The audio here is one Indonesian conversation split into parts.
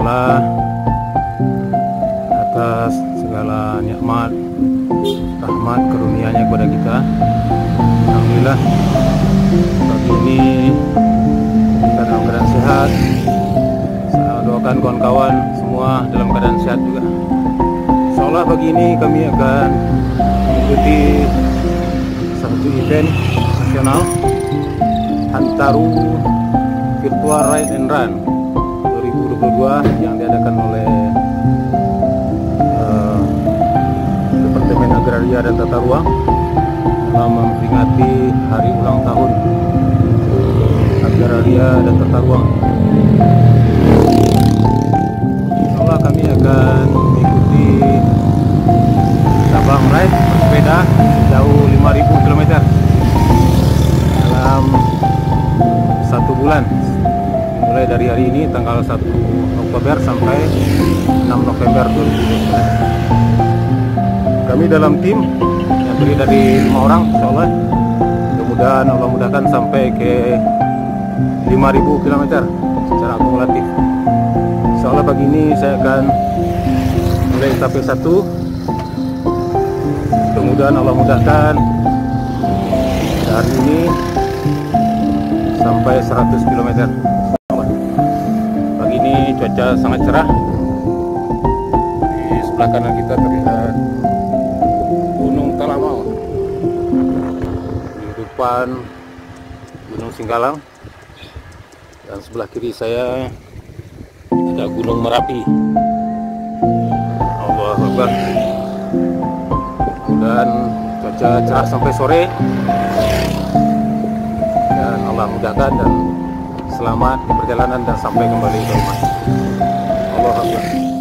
Ta'ala atas segala nikmat, rahmat, karunia-Nya kepada kita. Alhamdulillah pagi ini kita dalam keadaan sehat. Saya doakan kawan-kawan semua dalam keadaan sehat juga. Insyaallah pagi ini kami akan mengikuti satu event nasional Hantaru Virtual Ride and Run 2022 yang diadakan oleh Departemen Agraria dan Tata Ruang dalam memperingati hari ulang tahun Agraria dan Tata Ruang. Insyaallah kami akan mengikuti cabang ride bersepeda sejauh 5.000 km dalam 1 bulan, mulai dari hari ini tanggal 1 Oktober sampai 6 November 2019. Kami dalam tim yang terdiri dari 5 orang, insyaallah. Mudah-mudahan Allah mudahkan sampai ke 5.000 km secara akumulatif. Insyaallah pagi ini saya akan mulai etape 1. Mudah-mudahan Allah mudahkan hari ini sampai 100 km. Pagi ini cuaca sangat cerah. Di sebelah kanan kita terlihat Gunung Talamau, di depan Gunung Singgalang, dan sebelah kiri saya ada Gunung Merapi. Allahu Akbar. Dan cuaca cerah sampai sore, dan Allah mudahkan dan selamat di perjalanan dan sampai kembali ke rumah. Allahu Akbar.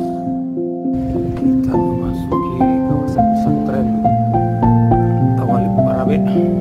Kita memasuki kawasan pesantren Tawalib Parabe.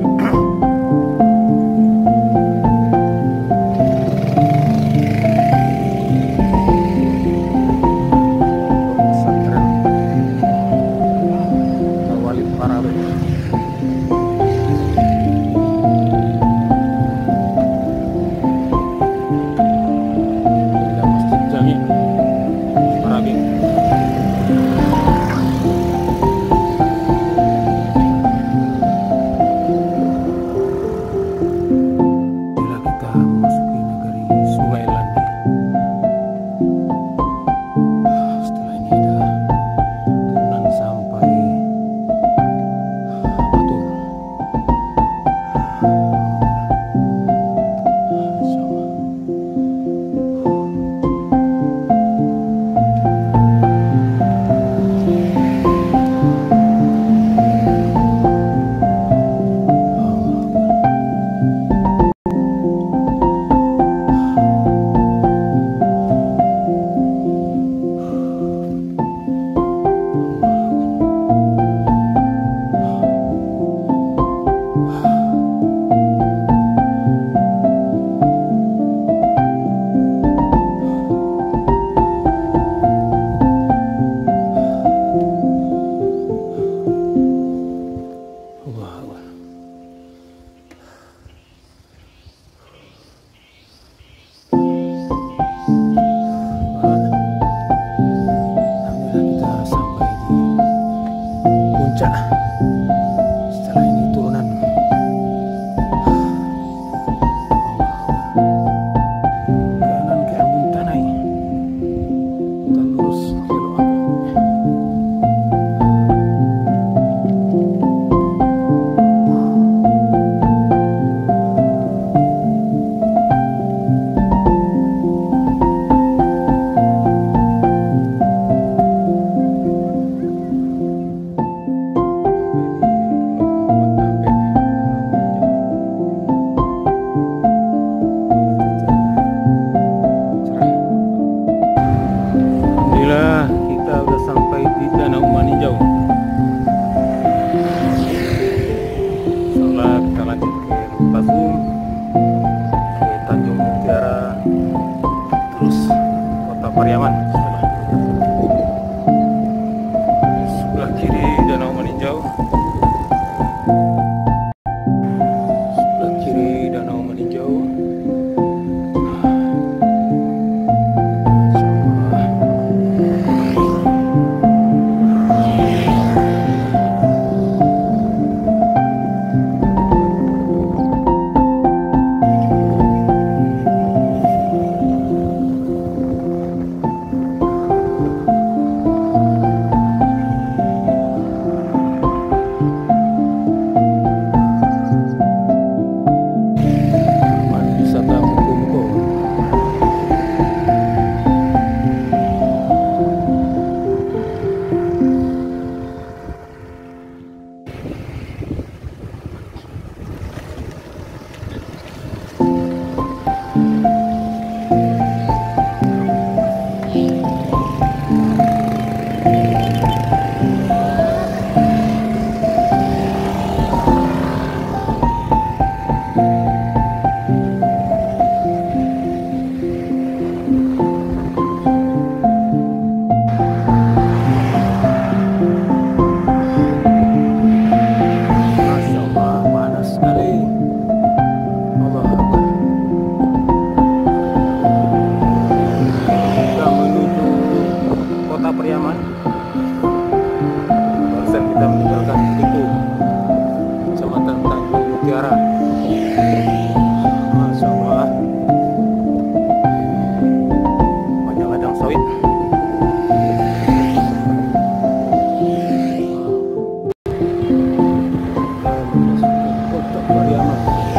Setelah ini turunan. Kanan ke Ambon Tanai. Kita lurus belok apa? Kita sudah sampai di Danau Maninjau. Setelah kita lanjut ke Pasung, ke Tanjung Mutiara, terus Kota Pariaman. Sebelah kiri Danau Maninjau, sebelah kiri Danau Maninjau. Insyaallah. Pariaman. Barusan kita meninggalkan Tiku, Kecamatan Tanjung Mutiara. Masya Allah, banyak ladang sawit. Kota Pariaman.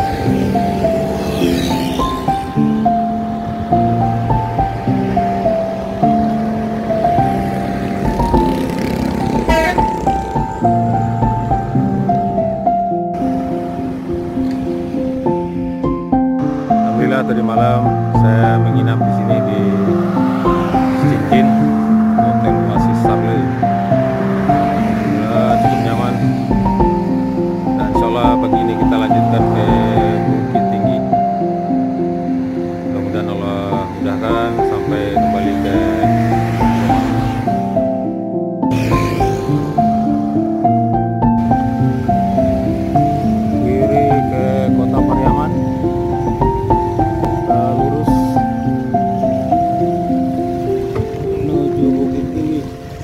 Alhamdulillah tadi malam saya menginap di sini di Cincin Hotel Oasis Sarle. Cukup nyaman. Dan insyaallah pagi ini kita lanjutkan ke Bukit Tinggi. Mudah-mudahan Allah mudahkan sampai kembali ke kiri ke Kota Pariaman. Lurus menuju Bukit Tinggi.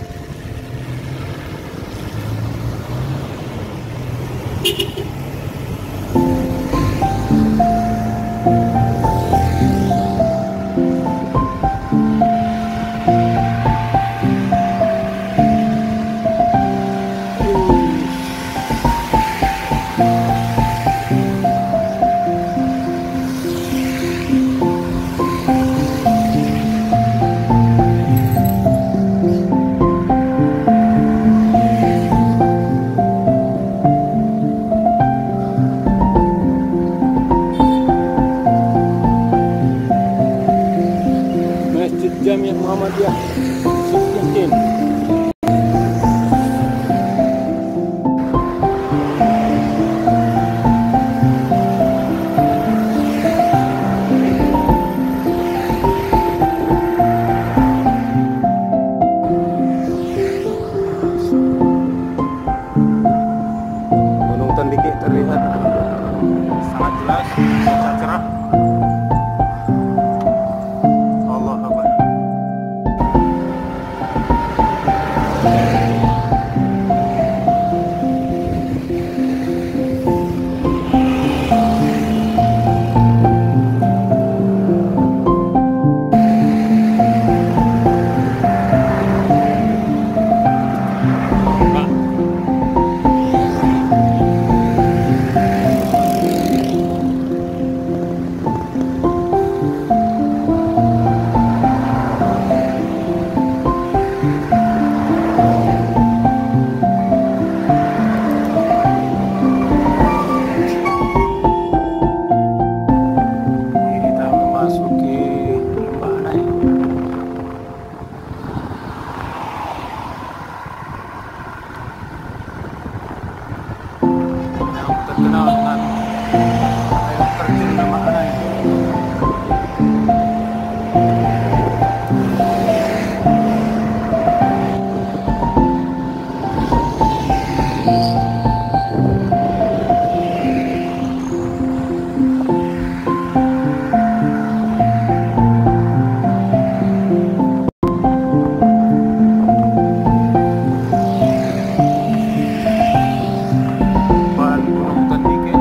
Masjid Jami' Muhammadiyah Cincin. Gunung Tandike terlihat sangat jelas, sangat cerah. Allah Akbar. Kita memasuki Lembah Anai. Yang terkenal dengan air terjun Lembah Anai. Depan Gunung Tandike.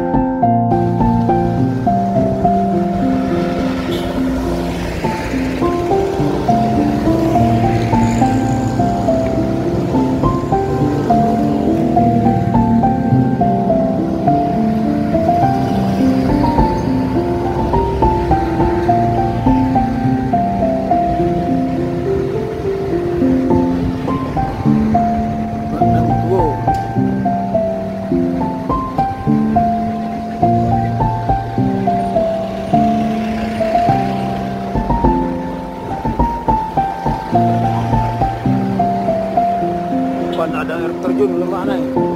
Bandang Tuo. Depan ada air terjun Lembah Anai.